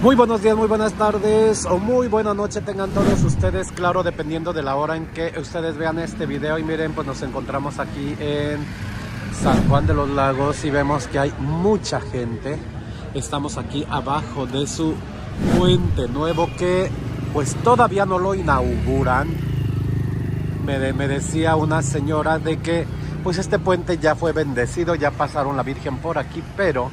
Muy buenos días, muy buenas tardes o muy buena noche tengan todos ustedes, claro, dependiendo de la hora en que ustedes vean este video. Y miren, pues nos encontramos aquí en San Juan de los Lagos y vemos que hay mucha gente. Estamos aquí abajo de su puente nuevo que pues todavía no lo inauguran. Me decía una señora de que pues este puente ya fue bendecido, ya pasaron la Virgen por aquí, pero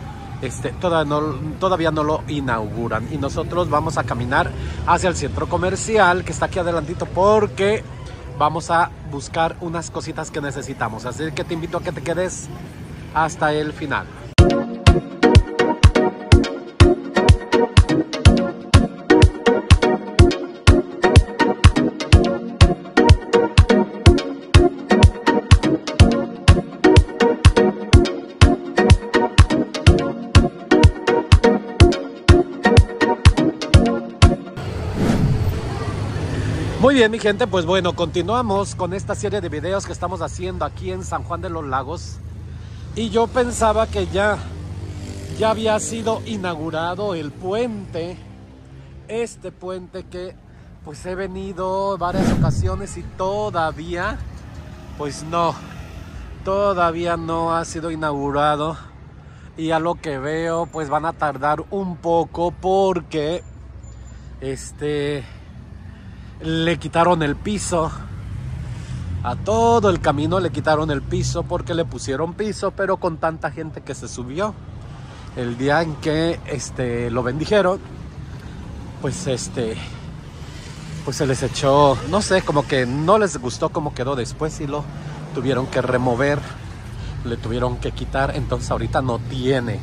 todavía no lo inauguran. Y nosotros vamos a caminar hacia el centro comercial que está aquí adelantito porque vamos a buscar unas cositas que necesitamos. Así que te invito a que te quedes hasta el final. Muy bien, mi gente, pues bueno, continuamos con esta serie de videos que estamos haciendo aquí en San Juan de los Lagos. Y yo pensaba que ya había sido inaugurado el puente, este puente que pues he venido varias ocasiones y todavía, pues no, todavía no ha sido inaugurado. Y a lo que veo, pues van a tardar un poco porque le quitaron el piso. A todo el camino le quitaron el piso porque le pusieron piso, pero con tanta gente que se subió el día en que lo bendijeron, pues pues se les echó, no sé, como que no les gustó cómo quedó después y lo tuvieron que remover, le tuvieron que quitar. Entonces ahorita no tiene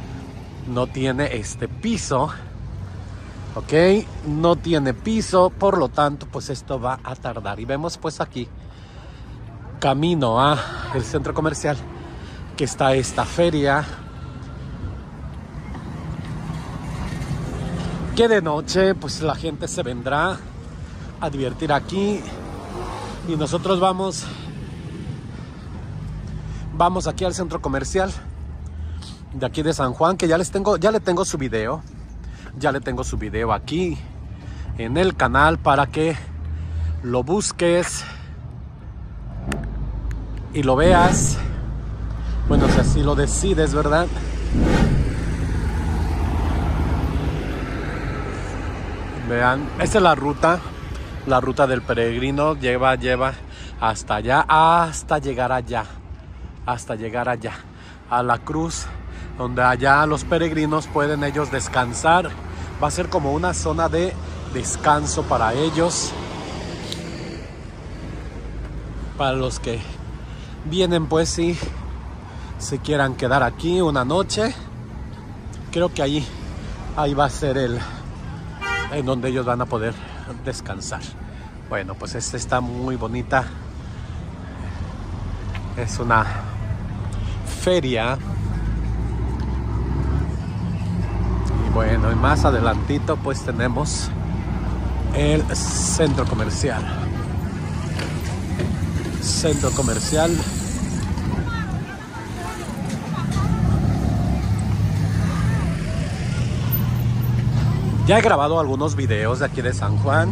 piso. Ok, no tiene piso, por lo tanto pues esto va a tardar. Y vemos pues aquí camino a el centro comercial que está esta feria, que de noche pues la gente se vendrá a divertir aquí. Y nosotros vamos aquí al centro comercial de aquí de San Juan, que ya le tengo su video. Ya le tengo su video aquí en el canal para que lo busques y lo veas. Bueno, si así lo decides, ¿verdad? Vean, esta es la ruta del peregrino. Lleva hasta allá, hasta llegar allá, a la cruz, donde allá los peregrinos pueden ellos descansar. Va a ser como una zona de descanso para ellos, para los que vienen pues si se quieran quedar aquí una noche. Creo que ahí va a ser en donde ellos van a poder descansar. Bueno, pues esta está muy bonita. Es una feria. Bueno, y más adelantito pues tenemos el centro comercial. Ya he grabado algunos videos de aquí de San Juan.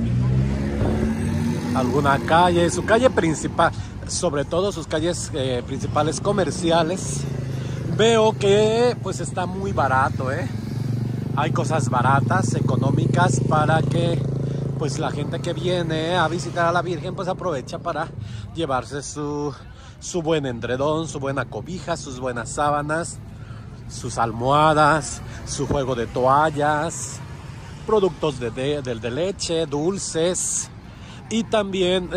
Alguna calle, su calle principal, sobre todo sus calles principales comerciales. Veo que pues está muy barato, Hay cosas baratas, económicas, para que pues la gente que viene a visitar a la Virgen pues aprovecha para llevarse su buen edredón, su buena cobija, sus buenas sábanas, sus almohadas, su juego de toallas, productos de leche, dulces, y también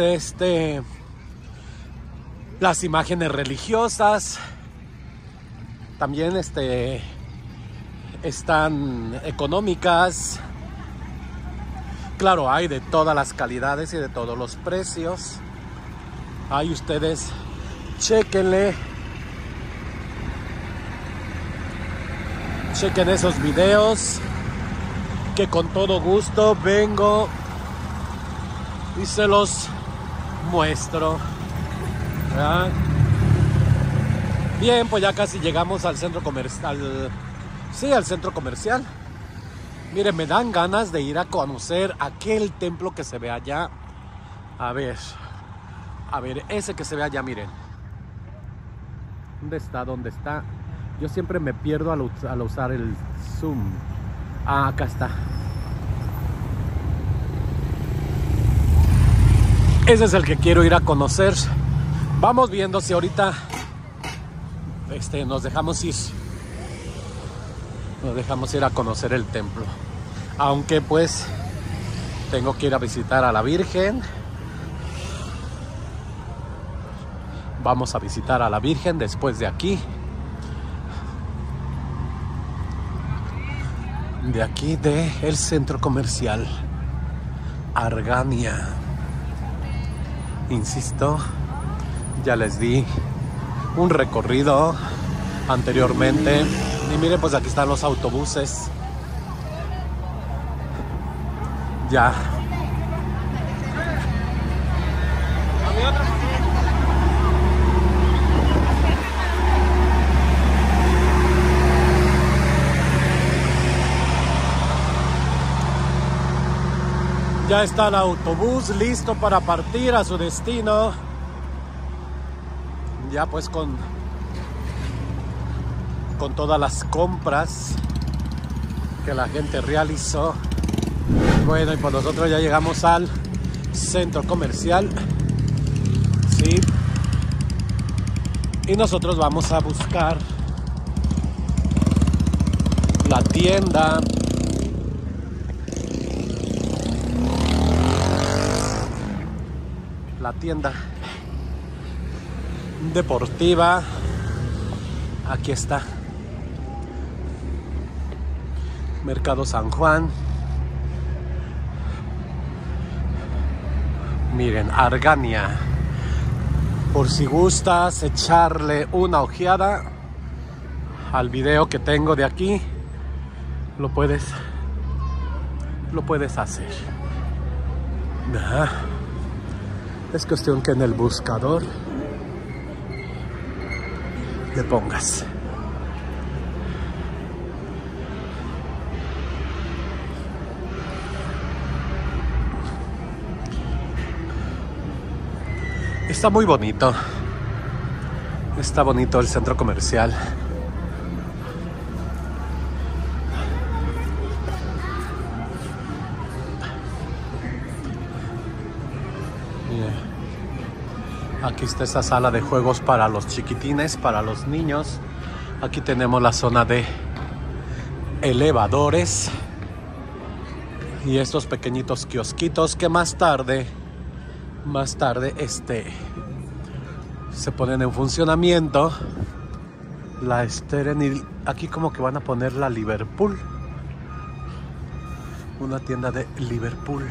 las imágenes religiosas. También están económicas. Claro, hay de todas las calidades y de todos los precios. Ahí ustedes chequen esos videos, que con todo gusto vengo y se los muestro, ¿verdad? Bien, pues ya casi llegamos al centro comercial. Sí, al centro comercial. Miren, me dan ganas de ir a conocer aquel templo que se ve allá. A ver, ese que se ve allá, miren. ¿Dónde está? ¿Dónde está? Yo siempre me pierdo al usar el zoom. Ah, acá está. Ese es el que quiero ir a conocer. Vamos viendo si ahorita nos dejamos ir. Nos dejamos ir a conocer el templo. Aunque pues tengo que ir a visitar a la Virgen. Vamos a visitar a la Virgen después de aquí. De aquí del centro comercial Argania. Insisto, ya les di un recorrido anteriormente. Y miren, pues aquí están los autobuses. Ya. Ya está el autobús listo para partir a su destino. Ya pues con todas las compras que la gente realizó. Bueno, y pues nosotros ya llegamos al centro comercial. Sí. Y nosotros vamos a buscar la tienda. La tienda deportiva. Aquí está. Mercado San Juan. Miren, Argania. Por si gustas echarle una ojeada al video que tengo de aquí, lo puedes hacer. Es cuestión que en el buscador le pongas. Está muy bonito. Está bonito el centro comercial. Aquí está esta sala de juegos para los chiquitines, para los niños. Aquí tenemos la zona de elevadores y estos pequeñitos kiosquitos que más tarde se ponen en funcionamiento. La Steren, y aquí como que van a poner la Liverpool, una tienda de Liverpool.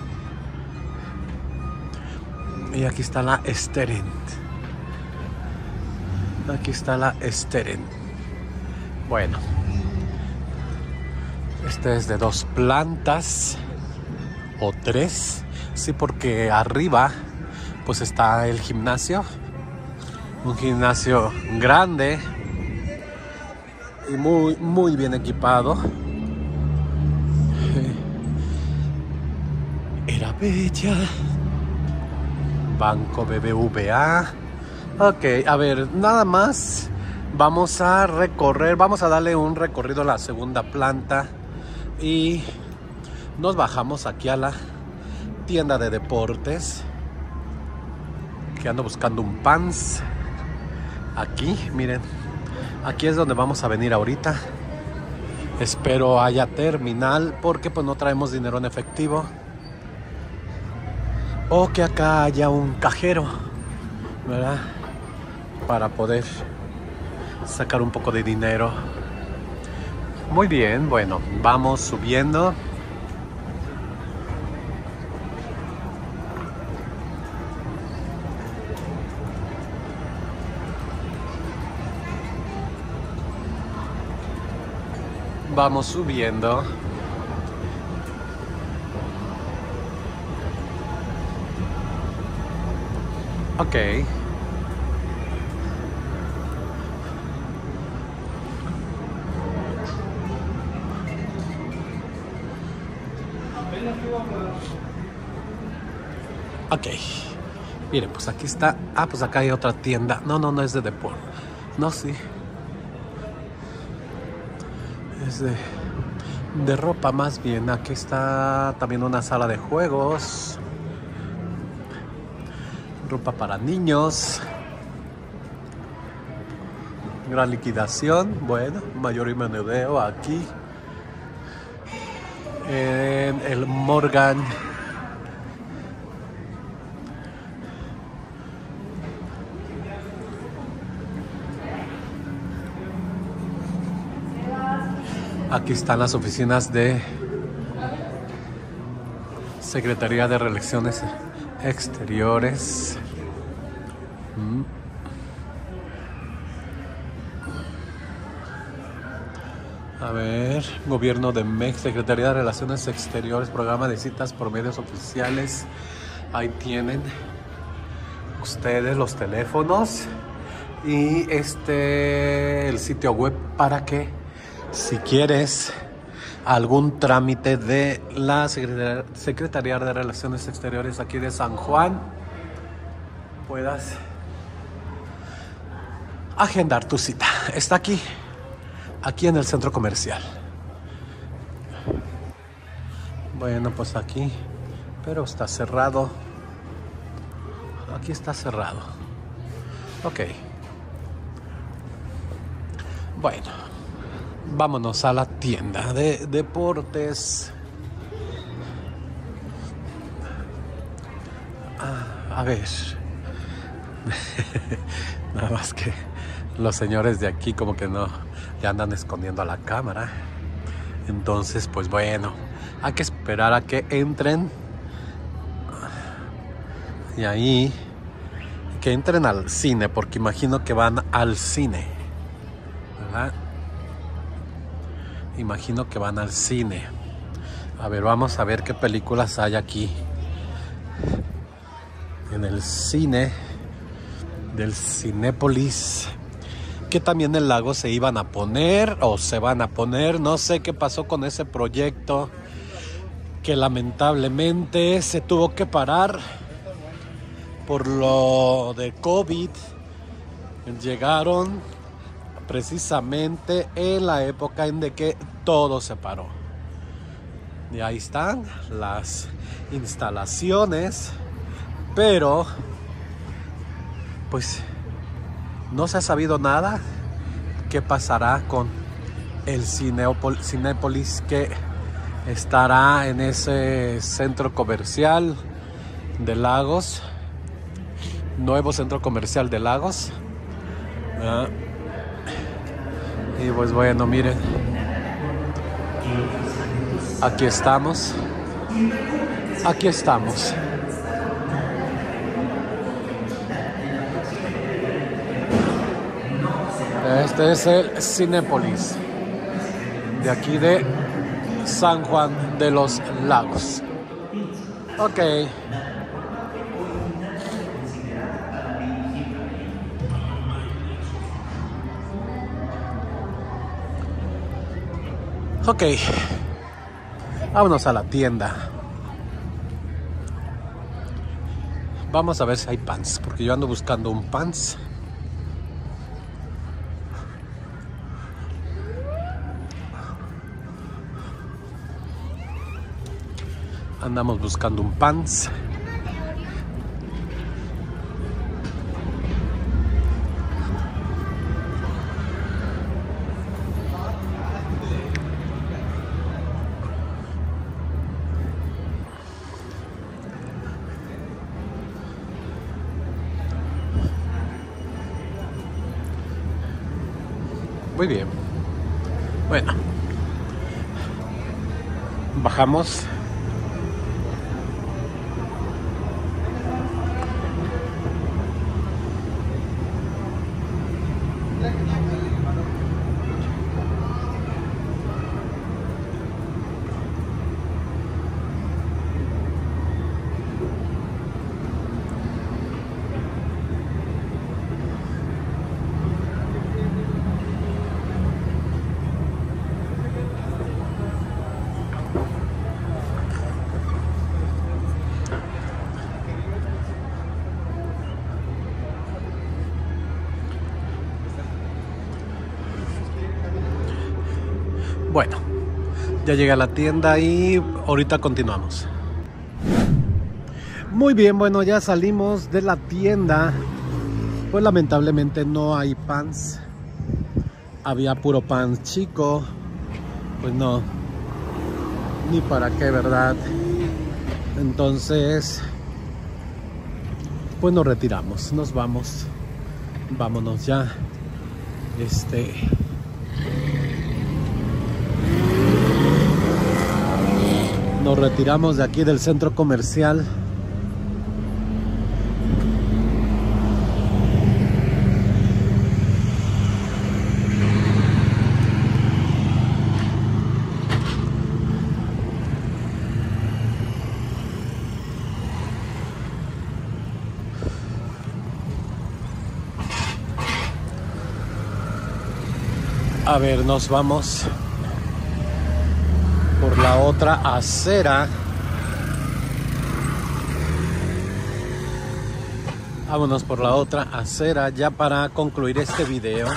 Y aquí está la Steren. Aquí está la Steren. Bueno, este es de 2 plantas o 3. Sí, porque arriba pues está el gimnasio. Un gimnasio grande y muy bien equipado. Era bella. Banco BBVA. Ok, a ver, nada más. Vamos a darle un recorrido a la segunda planta. Y nos bajamos aquí a la tienda de deportes. Que ando buscando un Pants. Aquí, miren. Aquí es donde vamos a venir ahorita. Espero haya terminal, porque pues no traemos dinero en efectivo. O que acá haya un cajero, ¿verdad? Para poder sacar un poco de dinero. Muy bien, bueno, vamos subiendo. Vamos subiendo. Ok. Ok. Miren, pues aquí está. Ah, pues acá hay otra tienda. No, no, no es de deporte. No, sí. Es de ropa más bien. Aquí está también una sala de juegos. Ropa para niños. Gran liquidación. Bueno, mayor y menudeo aquí. En el Morgan. Aquí están las oficinas de Secretaría de Relaciones Exteriores. A ver, Gobierno de México, Secretaría de Relaciones Exteriores, programa de citas por medios oficiales. Ahí tienen ustedes los teléfonos y el sitio web para que, si quieres algún trámite de la Secretaría de Relaciones Exteriores aquí de San Juan, puedas agendar tu cita. Está aquí en el centro comercial. Bueno, pues aquí, pero está cerrado. Aquí está cerrado. Ok. Bueno, vámonos a la tienda de deportes. A ver. Nada más que los señores de aquí como que no, ya andan escondiendo a la cámara. Entonces, pues bueno, hay que esperar a que entren. Y ahí, que entren al cine, porque imagino que van al cine, ¿verdad? Imagino que van al cine. A ver, vamos a ver qué películas hay aquí en el cine del Cinépolis, que también el lago se iban a poner o se van a poner. No sé qué pasó con ese proyecto, que lamentablemente se tuvo que parar por lo de COVID. Llegaron precisamente en la época en de que todo se paró. Y ahí están las instalaciones, pero pues no se ha sabido nada. ¿Qué pasará con el Cinépolis que estará en ese centro comercial de Lagos? Nuevo centro comercial de Lagos. Y pues bueno, miren, aquí estamos. Aquí estamos. Este es el Cinépolis de aquí de San Juan de los Lagos. Ok. Ok. Vámonos a la tienda. Vamos a ver si hay pants, porque yo ando buscando un pants. Andamos buscando un pants. Muy bien. Bueno. Bajamos. Bueno, ya llegué a la tienda y ahorita continuamos. Muy bien, bueno, ya salimos de la tienda. Pues lamentablemente no hay pants. Había puro pants chico. Pues no, ni para qué, ¿verdad? Entonces, pues nos retiramos, nos vamos. Vámonos ya. Nos retiramos de aquí del centro comercial. A ver, nos vamos por la otra acera. Vámonos por la otra acera ya para concluir este video.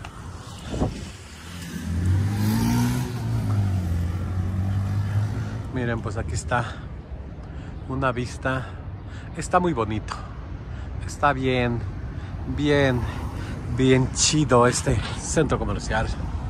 Miren, pues aquí está una vista. Está muy bonito. Está bien chido este centro comercial.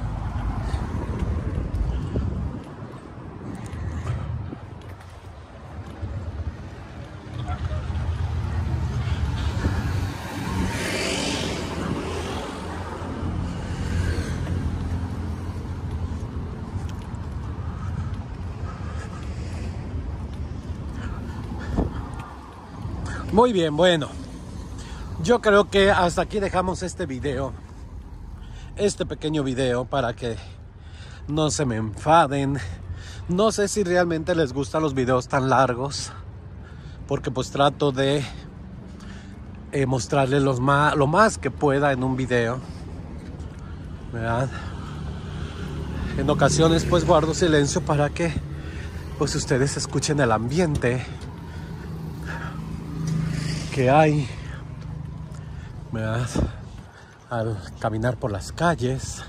Muy bien, bueno. Yo creo que hasta aquí dejamos este video. Este pequeño video para que no se me enfaden. No sé si realmente les gustan los videos tan largos, porque pues trato de mostrarles lo más que pueda en un video, ¿verdad? En ocasiones pues guardo silencio para que pues ustedes escuchen el ambiente que hay, ¿verdad? Al caminar por las calles,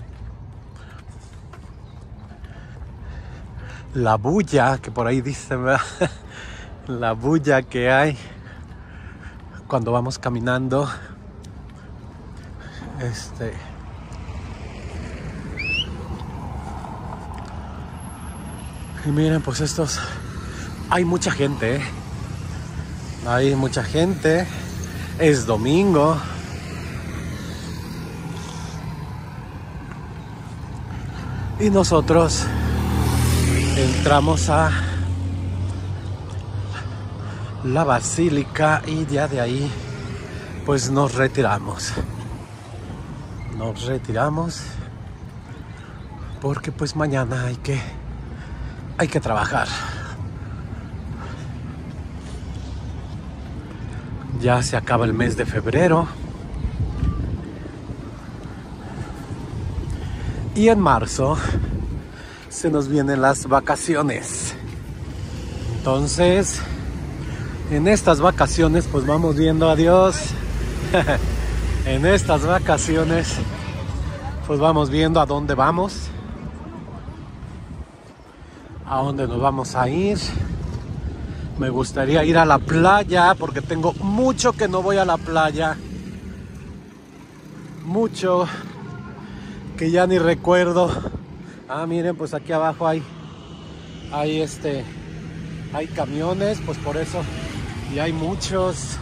la bulla que por ahí dicen, ¿verdad? La bulla que hay cuando vamos caminando. Y miren, pues hay mucha gente, ¿eh? Hay mucha gente. Es domingo. Y nosotros entramos a la basílica y ya de ahí pues nos retiramos. Nos retiramos porque pues mañana hay que trabajar. Ya se acaba el mes de febrero. Y en marzo se nos vienen las vacaciones. Entonces, en estas vacaciones pues vamos viendo a Dios. En estas vacaciones pues vamos viendo a dónde vamos. A dónde nos vamos a ir. Me gustaría ir a la playa porque tengo mucho que no voy a la playa. Mucho que ya ni recuerdo. Ah, miren, pues aquí abajo hay camiones, pues por eso. Y hay muchos.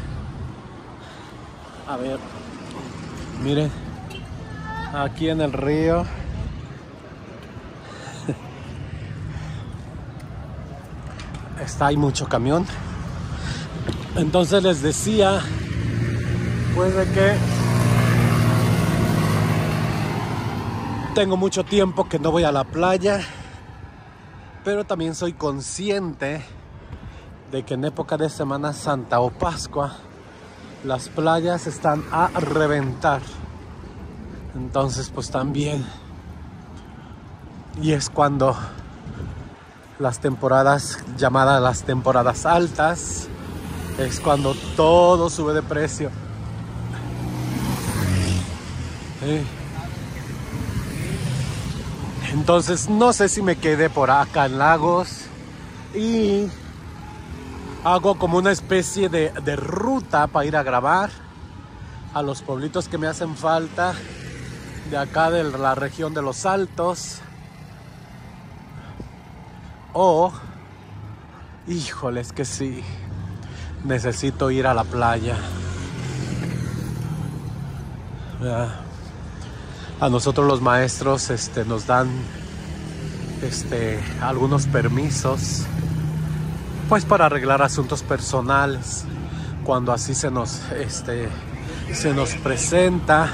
A ver, miren, aquí en el río. Hay mucho camión. Entonces les decía, pues de que tengo mucho tiempo que no voy a la playa, pero también soy consciente de que en época de Semana Santa o Pascua las playas están a reventar. Entonces pues también, y es cuando las temporadas llamadas las temporadas altas, es cuando todo sube de precio. Entonces no sé si me quede por acá en Lagos y hago como una especie de ruta para ir a grabar a los pueblitos que me hacen falta de acá de la región de Los Altos. O, híjole, es que sí, necesito ir a la playa. A nosotros los maestros nos dan algunos permisos, pues para arreglar asuntos personales, cuando así se nos presenta.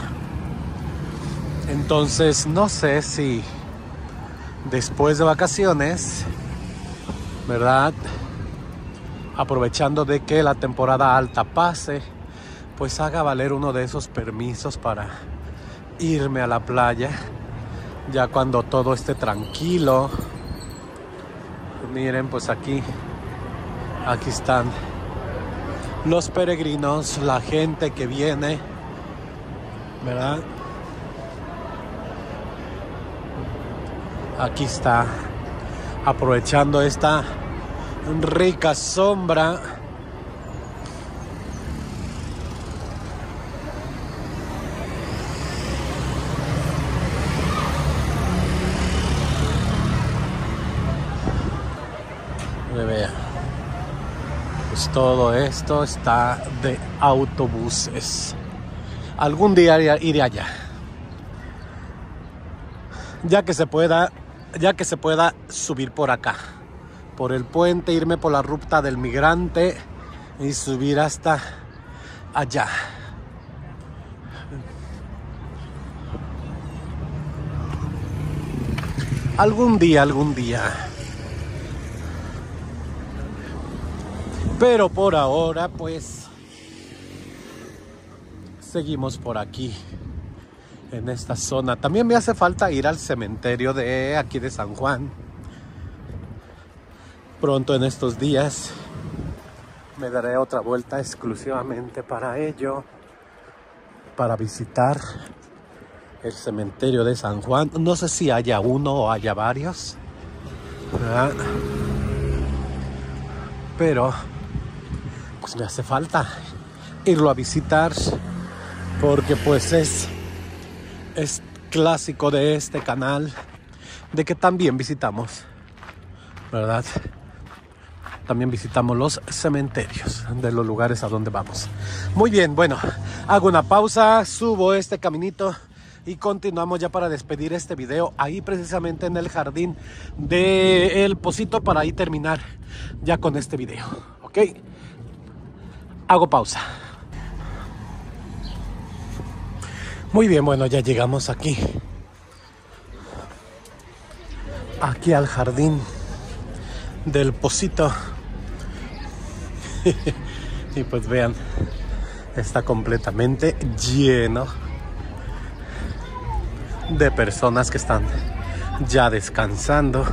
Entonces no sé si después de vacaciones, ¿verdad?, aprovechando de que la temporada alta pase, pues haga valer uno de esos permisos para irme a la playa, ya cuando todo esté tranquilo. Miren, pues aquí están los peregrinos, la gente que viene, ¿verdad? Aquí está, aprovechando esta rica sombra. Vea, pues todo esto está de autobuses. Algún día iré allá, ya que se pueda subir por acá, por el puente, irme por la ruta del migrante y subir hasta allá. Algún día. Pero por ahora, pues, seguimos por aquí, en esta zona. También me hace falta ir al cementerio de aquí de San Juan. Pronto en estos días me daré otra vuelta exclusivamente para ello, para visitar el cementerio de San Juan. No sé si haya uno o haya varios, ¿verdad? Pero pues me hace falta irlo a visitar, porque pues es clásico de este canal de que también visitamos, ¿verdad? También visitamos los cementerios de los lugares a donde vamos. Muy bien, bueno, hago una pausa, subo este caminito y continuamos ya para despedir este video ahí precisamente en el jardín del Pocito, para ahí terminar ya con este video, ¿ok? Hago pausa. Muy bien, bueno, ya llegamos aquí al jardín del Pocito. Y pues vean, está completamente lleno de personas que están ya descansando.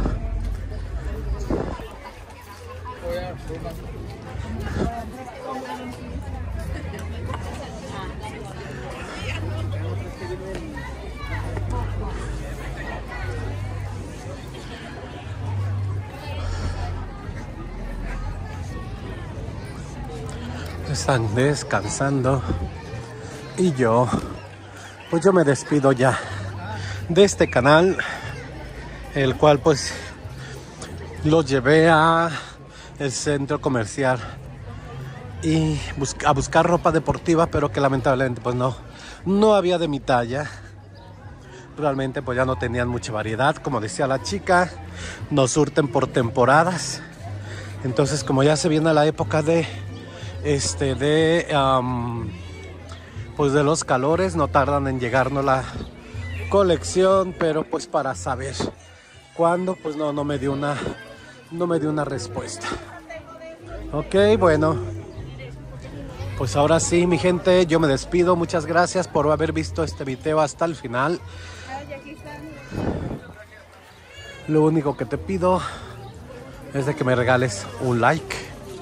Están descansando y yo me despido ya de este canal, el cual pues los llevé a el centro comercial y a buscar ropa deportiva, pero que lamentablemente pues no había de mi talla. Realmente pues ya no tenían mucha variedad, como decía la chica, nos surten por temporadas. Entonces, como ya se viene la época de pues de los calores, no tardan en llegarnos la colección, pero pues para saber cuándo, pues no me dio una respuesta. Ok, bueno, pues ahora sí, mi gente, yo me despido. Muchas gracias por haber visto este video hasta el final. Lo único que te pido es de que me regales un like,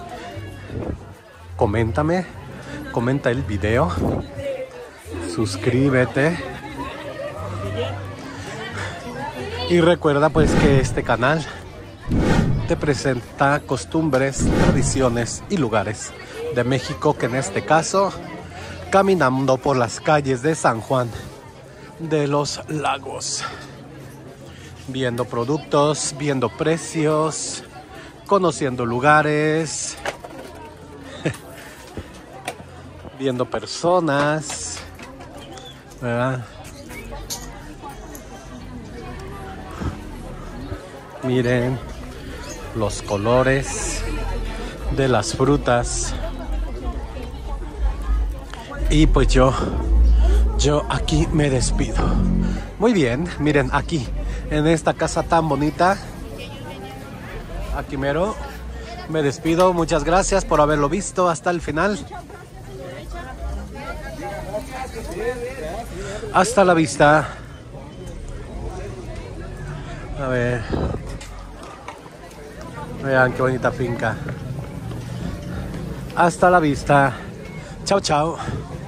comenta el video, suscríbete Y recuerda pues que este canal te presenta costumbres, tradiciones y lugares de México, que en este caso caminando por las calles de San Juan de los Lagos, viendo productos, viendo precios, conociendo lugares, viendo personas, ¿verdad? Miren los colores de las frutas. Y pues yo aquí me despido. Muy bien, miren aquí, en esta casa tan bonita, aquí mero, me despido. Muchas gracias por haberlo visto hasta el final. Hasta la vista. A ver. Vean qué bonita finca. Hasta la vista. Chao, chao.